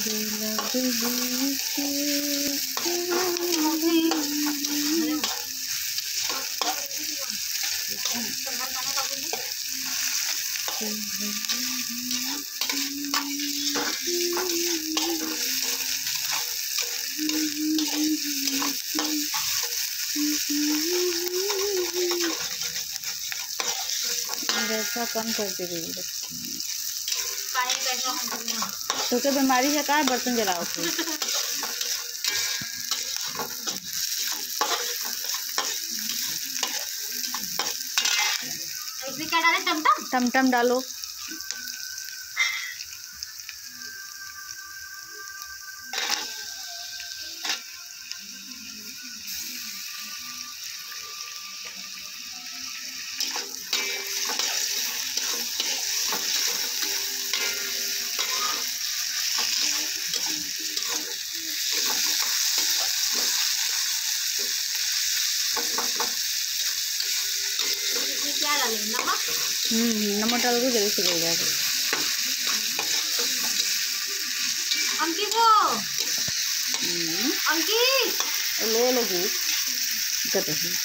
वैसा कम कर दे रही है तो क्या बीमारी है का बर्तन जलाओ फिर इसमें क्या डाले टमटम टमटम डालो क्या डालेंगे नमक नमक डाल दो जल्दी से गल जाएगा अंकी को अंकित ले लोगी कर रही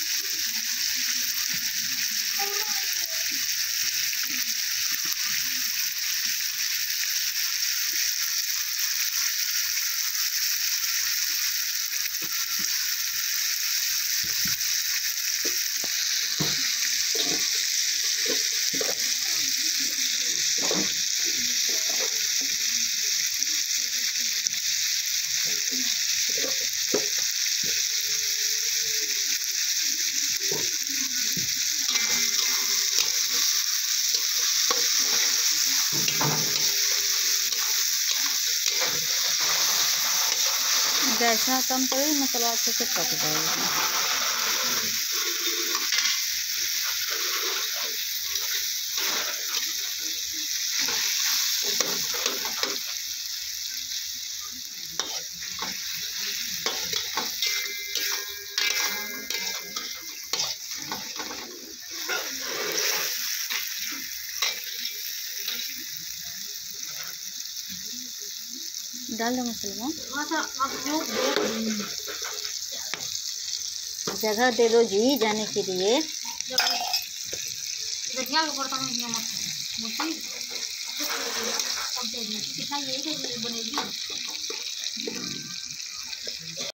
जैसा कम करें मसाला अच्छे से पक जाएगा डाल दो मसाला जगह दे दो जी जाने के लिए बनेगी